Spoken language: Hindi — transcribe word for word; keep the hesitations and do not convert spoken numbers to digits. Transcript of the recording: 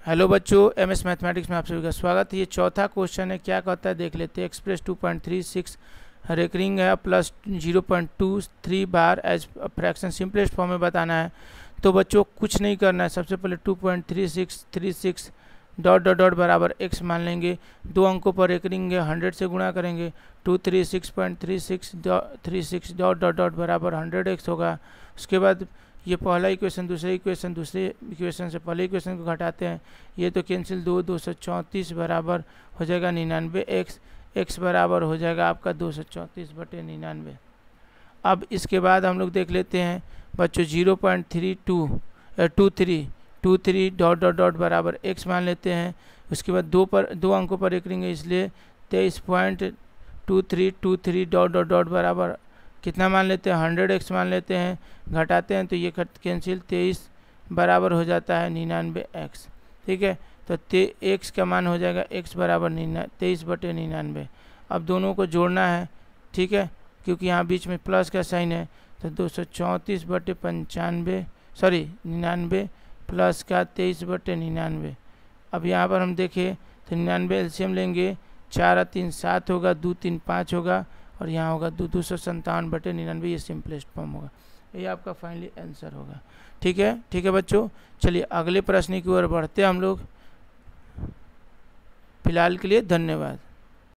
हेलो बच्चों, एम एस मैथमेटिक्स में आप सभी का स्वागत है। ये चौथा क्वेश्चन है, क्या कहता है देख लेते हैं। Express two point three six recurring है plus zero point two three bar as fraction simplest form में बताना है। तो बच्चों कुछ नहीं करना है, सबसे पहले two point three six three six dot dot dot बराबर एक्स मान लेंगे। दो अंकों पर रेकरिंग है, हंड्रेड से गुणा करेंगे। Two three six point three six three six dot dot dot बराबर हंड्रेड एक्स होगा। उसके बाद ये पहला इक्वेशन, दूसरे इक्वेशन, दूसरे इक्वेशन से पहले इक्वेशन को घटाते हैं। ये तो कैंसिल, दो दो सौ चौंतीस बराबर हो जाएगा निन्यानवे एक्स। एक्स बराबर हो जाएगा आपका दो सौ चौंतीस बटे निन्यानवे। अब इसके बाद हम लोग देख लेते हैं बच्चों, zero point three two two three two three dot dot dot बराबर एक्स मान लेते हैं। उसके बाद दो पर दो अंकों पर रेकरिंग, इसलिए तेईस point two three two three dot dot dot बराबर कितना मान लेते हैं, हंड्रेड एक्स मान लेते हैं। घटाते हैं तो ये कैंसिल, तेईस बराबर हो जाता है निन्यानवे एक्स। ठीक है, तो ते एक्स का मान हो जाएगा एक्स बराबर निन्या तेईस बटे निन्यानवे। अब दोनों को जोड़ना है, ठीक है, क्योंकि यहाँ बीच में प्लस का साइन है। तो दो सौ चौंतीस बटे पंचानवे सॉरी निन्यानवे प्लस का तेईस बटे निन्यानवे। अब यहाँ पर हम देखें तो निन्यानवे एलसीएम लेंगे, चार तीन सात होगा, दो तीन पाँच होगा, और यहाँ होगा दो दो सौ संतावन बटे निन्यानवे। ये सिंपलेस्ट फॉर्म होगा, ये आपका फाइनली आंसर होगा। ठीक है ठीक है बच्चों, चलिए अगले प्रश्न की ओर बढ़ते हैं हम लोग। फिलहाल के लिए धन्यवाद।